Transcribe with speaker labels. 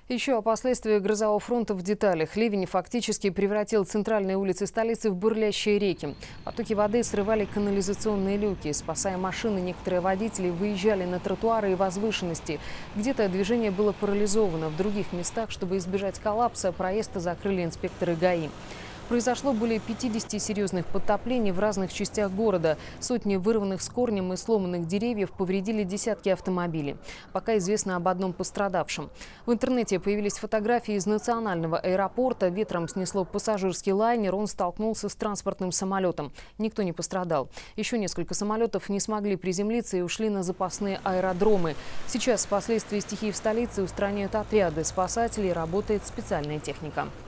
Speaker 1: Еще о последствиях грозового фронта в деталях. Ливень фактически превратил центральные улицы столицы в бурлящие реки. Потоки воды срывали канализационные люки. Спасая машины, некоторые водители выезжали на тротуары и возвышенности. Где-то движение было парализовано. В других местах, чтобы избежать коллапса, проезд закрыли инспекторы ГАИ. Произошло более 50 серьезных подтоплений в разных частях города. Сотни вырванных с корнем и сломанных деревьев повредили десятки автомобилей. Пока известно об одном пострадавшем. В интернете появились фотографии из национального аэропорта. Ветром снесло пассажирский лайнер. Он столкнулся с транспортным самолетом. Никто не пострадал. Еще несколько самолетов не смогли приземлиться и ушли на запасные аэродромы. Сейчас последствия стихии в столице устраняют отряды спасателей. Работает специальная техника.